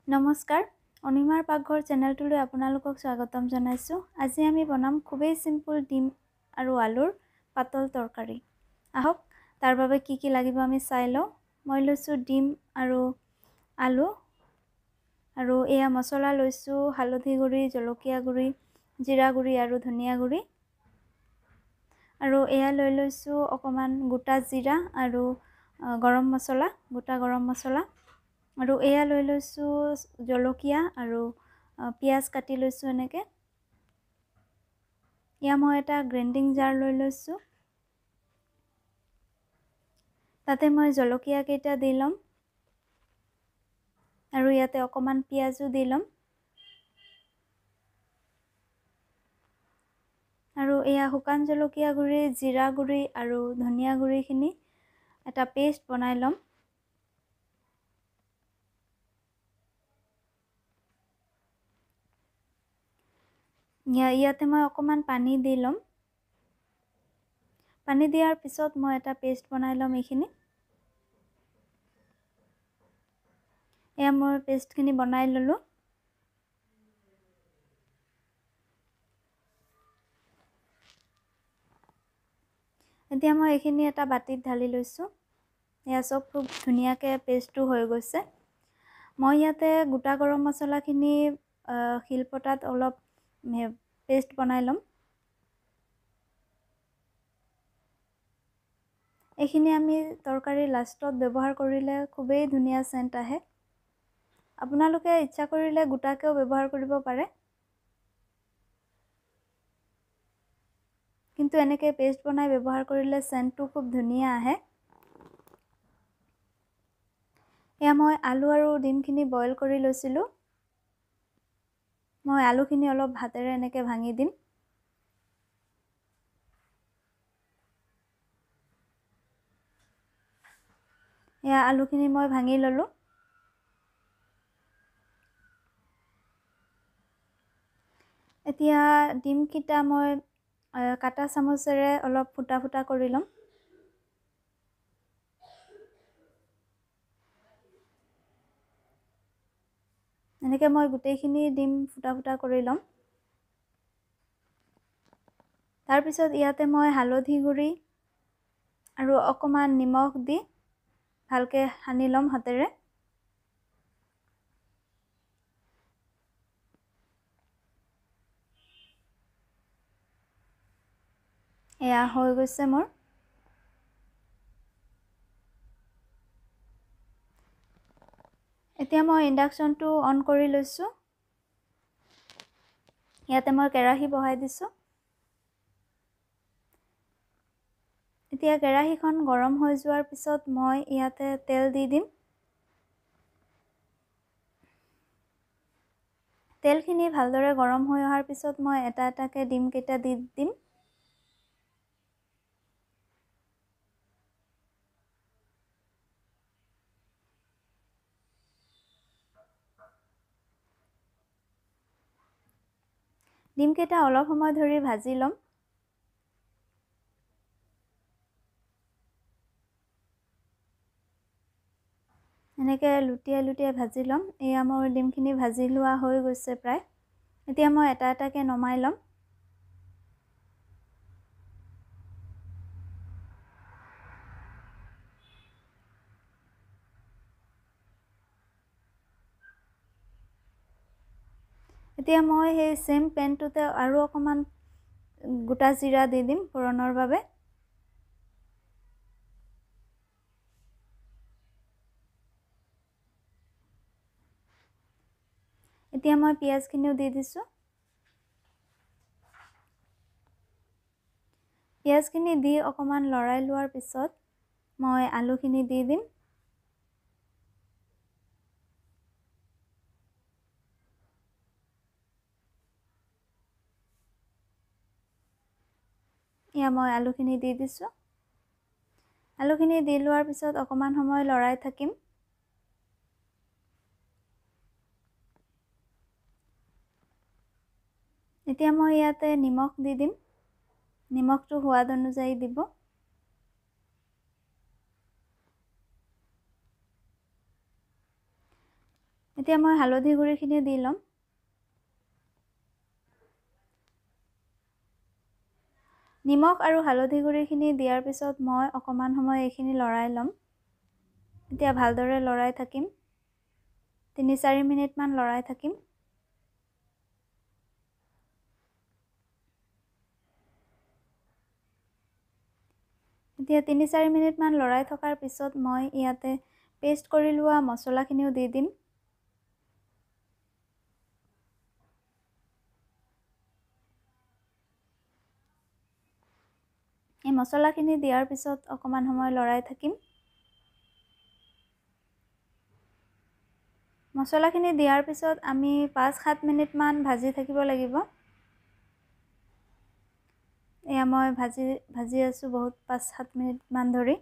নমস্কাৰ অনিমাৰ পাকঘৰ চেনেলটোলৈ আপোনালোকক স্বাগতম জনাইছো। আজি আমি বনাম খুবেই সিম্পল ডিম আৰু আলুৰ পাতল তৰকাৰী। আহক তাৰ বাবে কি কি লাগিব আমি চাই লওঁ। মই লৈছো ডিম আৰু আলু আৰু এয়া মছলা লৈছো হালধি গুড়ি, জলকীয়া গুড়ি, জিৰা গুড়ি আৰু ধনিয়া গুড়ি। আৰু এয়া লৈ লৈছো অকমান গোটা জিৰা আৰু গৰম মছলা, গোটা গৰম মছলা। আৰু এয়া লৈ লৈছো জলকীয়া আৰু পিয়াজ কাটি লৈছো এনেকে। এয়া মই এটা গ্ৰাইণ্ডিং জাৰ লৈ লৈছো। তাতে মই জলকীয়া কেইটা দি লম আৰু ইয়াতে অকমান পিয়াজো দি লম। আৰু এয়া শুকান জলকীয়া গুড়ি, জিৰা গুড়ি আৰু ধনিয়া গুড়িখিনি এটা পেষ্ট বনাই লম। ইয়াতে মই অকমান পানী দি লম। পানী দিয়াৰ পিছত মই এটা পেষ্ট বনাই লম এইখিনি। এয়া মই পেষ্টখিনি বনাই ললো। এতিয়া মই এইখিনি এটা বাটিত ঢালি লৈছো। এয়া সব খুব ধুনীয়াকে পেষ্টটো হৈ গৈছে। মই ইয়াতে গোটা গৰম মছলাখিনি শিলপতাত অলপ পেষ্ট বনাই লম। এইখিনি আমি তৰকাৰী লাষ্টত ব্যৱহাৰ কৰিলে খুবেই ধুনীয়া সেন্ট আহে। আপোনালোকে ইচ্ছা কৰিলে গোটাকেও ব্যৱহাৰ কৰিব পাৰে, কিন্তু এনেকে পেষ্ট বনাই ব্যৱহাৰ কৰিলে সেন্টটো খুব ধুনীয়া আহে। এয়া মই আলু আৰু ডিমখিনি বইল কৰি লৈছিলো। মই আলুখিনি অলপ হাতেৰে এনেকে ভাঙি দিম। এয়া আলুখিনি মই ভাঙি ললো। এতিয়া ডিমকিটা মই কাটা চামুচেৰে অলপ ফুটা ফুটা কৰি লম। এনেকে মই গোটেইখিনি ডিম ফুটা ফুটা কৰি লম। তাৰ পিছত ইয়াতে মই হালধি গুড়ি আৰু অকমান নিমখ দি ভালকে সানি লম হাতেৰে। এয়া হৈ গৈছে মোৰ। এতিয়া মই ইন্ডাকশনটো অন কৰি লৈছো। ইয়াতে মই কেৰাহী বহাই দিছো। এতিয়া কেৰাহীখন গৰম হৈ যোৱাৰ পিছত মই ইয়াতে তেল দি দিম। তেলখিনি ভালদৰে গৰম হৈ অহাৰ পিছত মই এটা এটাকে ডিম কেইটা দি দিম। ডিম কেইটা অলপ সময় ধৰি ভাজি লম। এনেকে লুটিয়াই লুটিয়াই ভাজি লম। এয়া মোৰ ডিমখিনি ভাজি লোৱা হৈ গৈছে প্ৰায়। এতিয়া মই এটা এটাকে নমাই লম। এতিয়া মই সেই সেম পেনটোতে আৰু অকমান গোটা জিৰা দি দিম ফোৰণৰ বাবে। এতিয়া মই পিয়াজখিনিও দি দিছো। পিয়াজখিনি দি অকমান লৰাই লোৱাৰ পিছত মই আলুখিনি দি দিম। এয়া মই আলুখিনি দি দিছো। আলুখিনি দি লোৱাৰ পিছত অকমান সময় লৰাই থাকিম। এতিয়া মই ইয়াতে নিমখ দি দিম। নিমখটো সোৱাদ অনুযায়ী দিব। এতিয়া মই হালধি গুড়িখিনি দি ল'ম। নিমখ আৰু হালধি গুড়িখিনি দিয়াৰ পিছত মই অকমান সময় এইখিনি লৰাই ল'ম। এতিয়া ভালদৰে লৰাই থাকিম। 3-4 মিনিটমান লৰাই থাকিম। এতিয়া 3-4 মিনিটমান লৰাই থকাৰ পিছত মই ইয়াতে পেষ্ট কৰি লোৱা মছলাখিনিও দি দিম। এই মছলাখিনি দিয়াৰ পিছত অকমান সময় লৰাই থাকিম। মছলাখিনি দিয়াৰ পিছত আমি 5-7 মিনিটমান ভাজি থাকিব লাগিব। এয়া মই ভাজি আছোঁ বহুত 5-7 মিনিটমান ধৰি।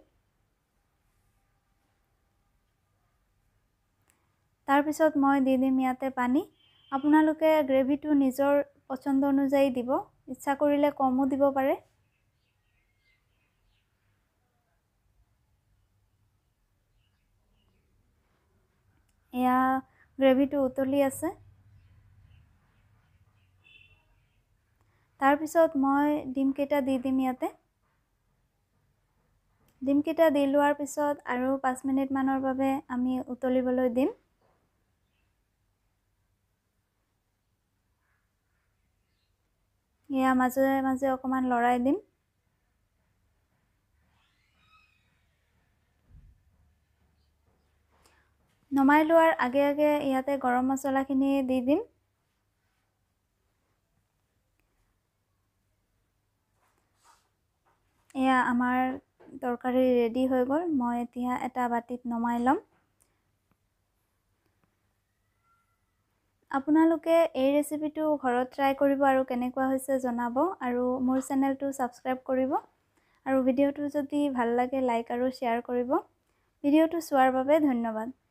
তাৰপিছত মই দি দিম ইয়াতে পানী। আপোনালোকে গ্ৰেভিটো নিজৰ পচন্দ অনুযায়ী দিব। ইচ্ছা কৰিলে কমো দিব পাৰে। এয়া গ্ৰেভিটো উতলি আছে। তাৰপিছত মই ডিমকেইটা দি দিম ইয়াতে। ডিমকেইটা দি লোৱাৰ পিছত আৰু 5 মিনিটমানৰ বাবে আমি উতলিবলৈ দিম। এয়া মাজে মাজে অকমান লৰাই দিম। নমাই লোৱাৰ আগে আগে ইয়াতে গৰম মছলাখিনি দি দিম। এয়া আমাৰ তৰকাৰী ৰেডি হৈ গ'ল। মই এতিয়া এটা বাটিত নমাই ল'ম। আপোনালোকে এই ৰেচিপিটো ঘৰত ট্ৰাই কৰিব আৰু কেনেকুৱা হৈছে জনাব, আৰু মোৰ চেনেলটো ছাবস্ক্ৰাইব কৰিব, আৰু ভিডিঅ'টো যদি ভাল লাগে লাইক আৰু শ্বেয়াৰ কৰিব। ভিডিঅ'টো চোৱাৰ বাবে ধন্যবাদ।